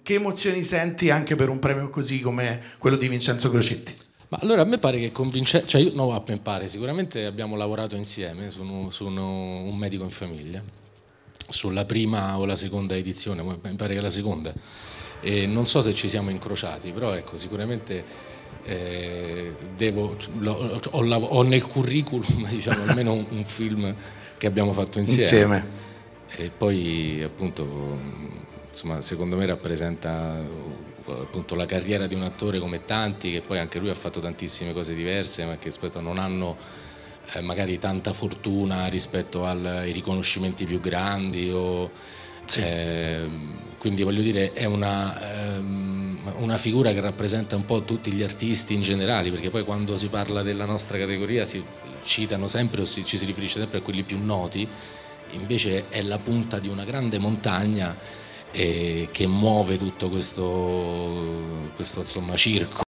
che emozioni senti anche per un premio così come quello di Vincenzo Crocetti? Ma allora a me pare che con Vincenzo, cioè io, no, a me pare, sicuramente abbiamo lavorato insieme su un medico in famiglia, sulla prima o la seconda edizione, mi pare che la seconda, e non so se ci siamo incrociati, però ecco, sicuramente ho nel curriculum, diciamo, almeno un film che abbiamo fatto insieme. E poi appunto, insomma, secondo me rappresenta appunto la carriera di un attore come tanti, che poi anche lui ha fatto tantissime cose diverse, ma che spesso non hanno magari tanta fortuna rispetto ai riconoscimenti più grandi sì. Quindi voglio dire, è una figura che rappresenta un po' tutti gli artisti in generale, perché poi quando si parla della nostra categoria si citano sempre o ci si riferisce sempre a quelli più noti, invece è la punta di una grande montagna che muove tutto questo insomma, circo.